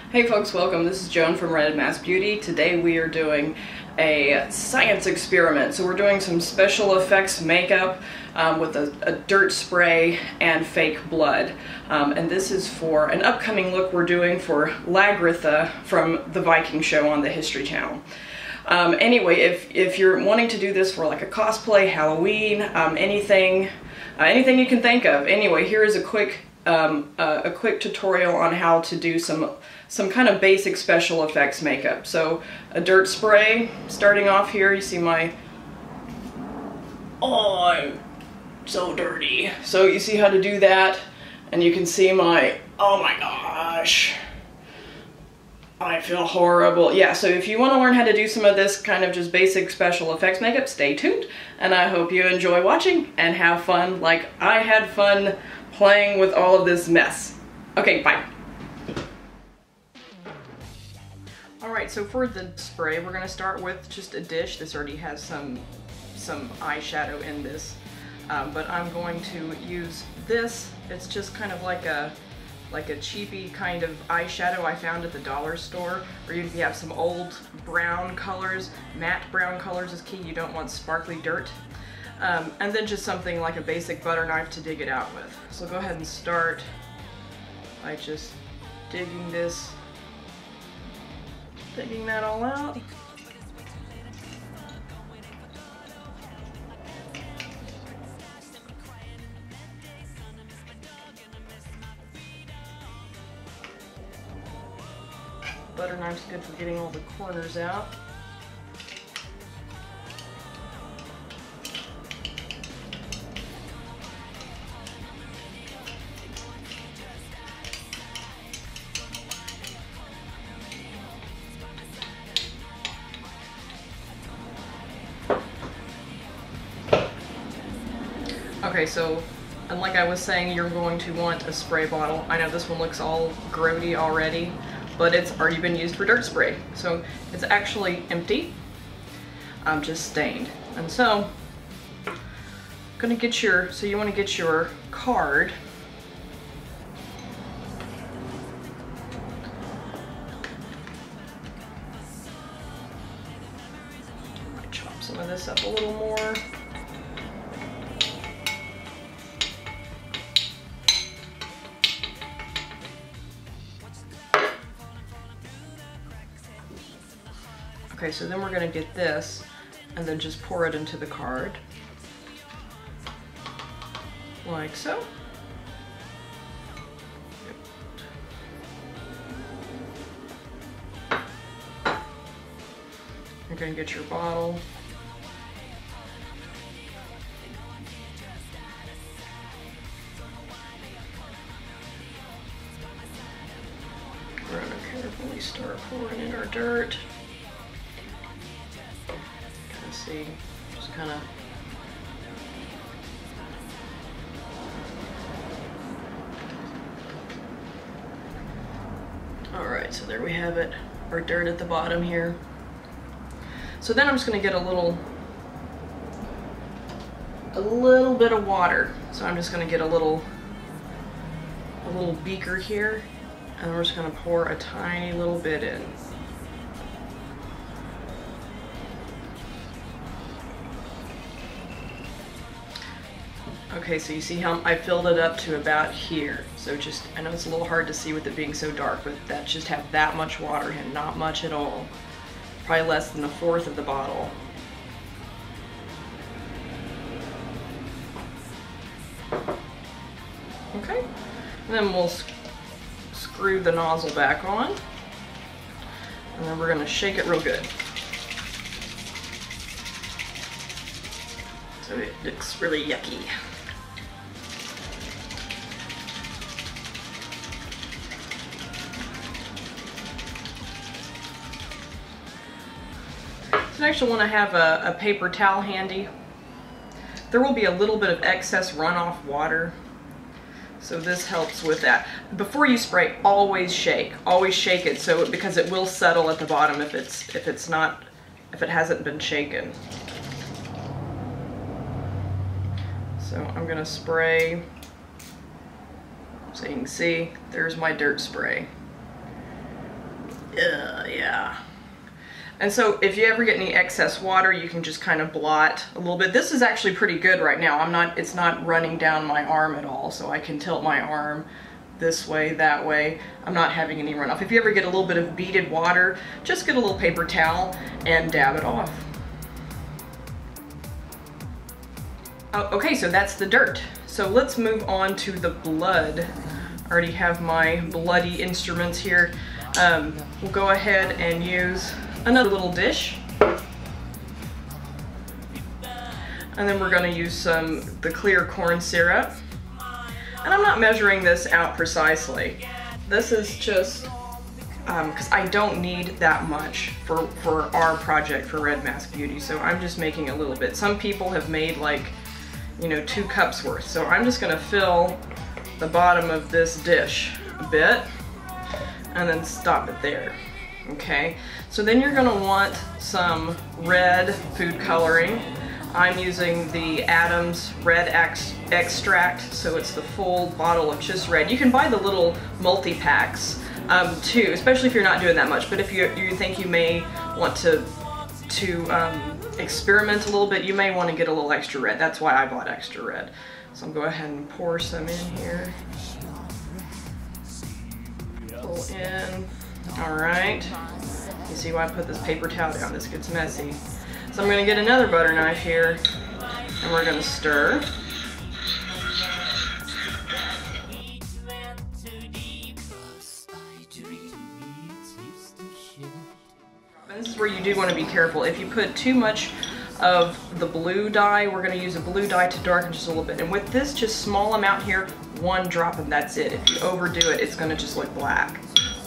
Hey folks, welcome. This is Joan from Red Mass Beauty. Today we are doing a science experiment. So we're doing some special effects makeup with a dirt spray and fake blood. And this is for an upcoming look we're doing for Lagritha from the Viking show on the History Channel. Anyway, if you're wanting to do this for like a cosplay, Halloween, anything you can think of. Anyway, here is a quick tutorial on how to do some kind of basic special effects makeup. So a dirt spray, starting off here, you see my, oh, I'm so dirty. So you see how to do that, and you can see my, oh my gosh, I feel horrible. Yeah, so if you want to learn how to do some of this kind of just basic special effects makeup, stay tuned, and I hope you enjoy watching and have fun like I had fun playing with all of this mess. Okay, bye. Alright, so for the spray, we're going to start with just a dish. This already has some eyeshadow in this, but I'm going to use this. It's just kind of like a cheapy kind of eyeshadow I found at the dollar store, or if you have some old brown colors. Matte brown colors is key. You don't want sparkly dirt. And then just something like a basic butter knife to dig it out with. So go ahead and start by just digging that all out. Butter knife's good for getting all the corners out. Okay, so, and like I was saying, you're going to want a spray bottle. I know this one looks all grody already, but it's already been used for dirt spray. So it's actually empty, just stained. And so, gonna get so you wanna get your card. Chop some of this up a little more. Okay, so then we're going to get this and then just pour it into the card, like so. You're going to get your bottle. We're going to carefully start pouring in our dirt. See, just kind of alright, so there we have it, our dirt at the bottom here. So then I'm just going to get a little bit of water. So I'm just going to get a little beaker here, and we're just going to pour a tiny little bit in. Okay, so you see how I filled it up to about here. So just, I know it's a little hard to see with it being so dark, but that just have that much water in, not much at all. Probably less than a fourth of the bottle. Okay, and then we'll screw the nozzle back on, and then we're going to shake it real good. So it looks really yucky. I actually want to have a paper towel handy. There will be a little bit of excess runoff water, so this helps with that. Before you spray, always shake it, because it will settle at the bottom if it hasn't been shaken. So I'm gonna spray. So you can see, there's my dirt spray. Yeah. And so if you ever get any excess water, you can just kind of blot a little bit. This is actually pretty good right now. It's not running down my arm at all, so I can tilt my arm this way, that way. I'm not having any runoff. If you ever get a little bit of beaded water, just get a little paper towel and dab it off. Okay, so that's the dirt. So let's move on to the blood. I already have my bloody instruments here. We'll go ahead and use another little dish. And then we're going to use the clear corn syrup. And I'm not measuring this out precisely. This is just because I don't need that much for our project for Red Mask Beauty. So I'm just making a little bit. Some people have made like, you know, 2 cups worth. So I'm just going to fill the bottom of this dish a bit and then stop it there. Okay, so then you're going to want some red food coloring. I'm using the Adams Red Extract, so it's the full bottle of just red. You can buy the little multi-packs too, especially if you're not doing that much, but if you think you may want to experiment a little bit, you may want to get a little extra red. That's why I bought extra red. So I'm going to go ahead and pour some in here. Pull in. Alright. You see why I put this paper towel down? This gets messy. So I'm going to get another butter knife here, and we're going to stir. And this is where you do want to be careful. If you put too much of the blue dye, we're going to use a blue dye to darken just a little bit. And with this just small amount here, 1 drop and that's it. If you overdo it, it's going to just look black.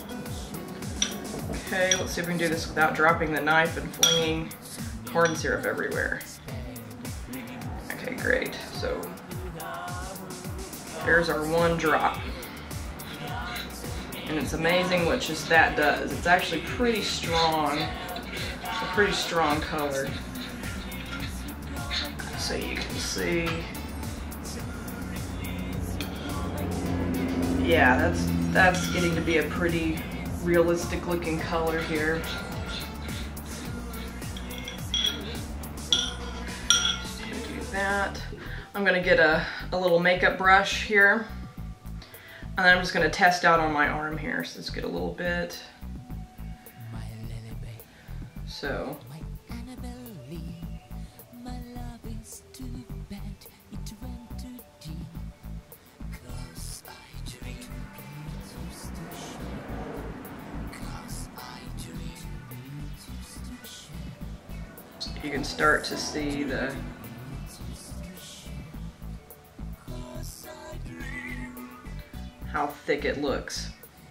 Okay, let's see if we can do this without dropping the knife and flinging corn syrup everywhere. Okay, great. So there's our 1 drop. And it's amazing what just that does. It's actually pretty strong. It's a pretty strong color. So you can see. Yeah, that's getting to be a pretty realistic looking color here. Just gonna do that. I'm gonna get a little makeup brush here, and then I'm just gonna test out on my arm here. So let's get a little bit. So. You can start to see how thick it looks.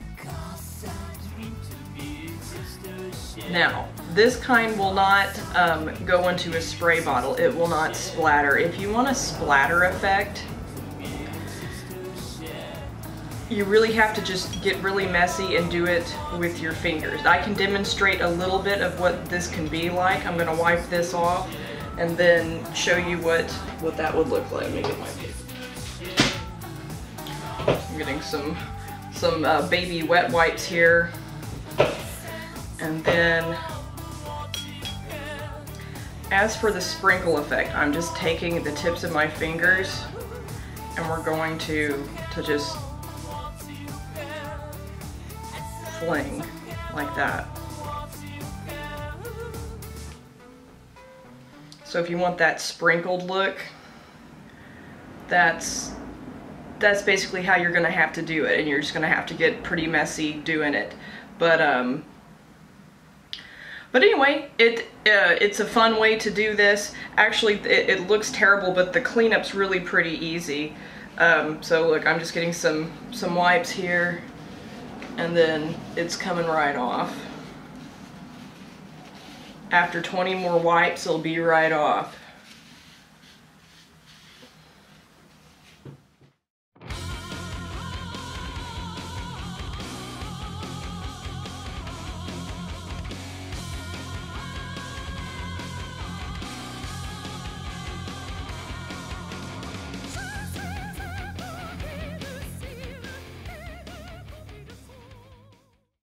Now, this kind will not go into a spray bottle. It will not splatter. If you want a splatter effect, you really have to just get really messy and do it with your fingers. I can demonstrate a little bit of what this can be like. I'm gonna wipe this off and then show you what that would look like. Let me get my paper. I'm getting some baby wet wipes here. And then, as for the sprinkle effect, I'm just taking the tips of my fingers and we're going to just fling like that. So if you want that sprinkled look, that's basically how you're gonna have to do it, and you're just gonna have to get pretty messy doing it. But anyway, it's a fun way to do this. Actually, it looks terrible, but the cleanup's really pretty easy. So look, I'm just getting some wipes here, and then it's coming right off. After 20 more wipes, it'll be right off.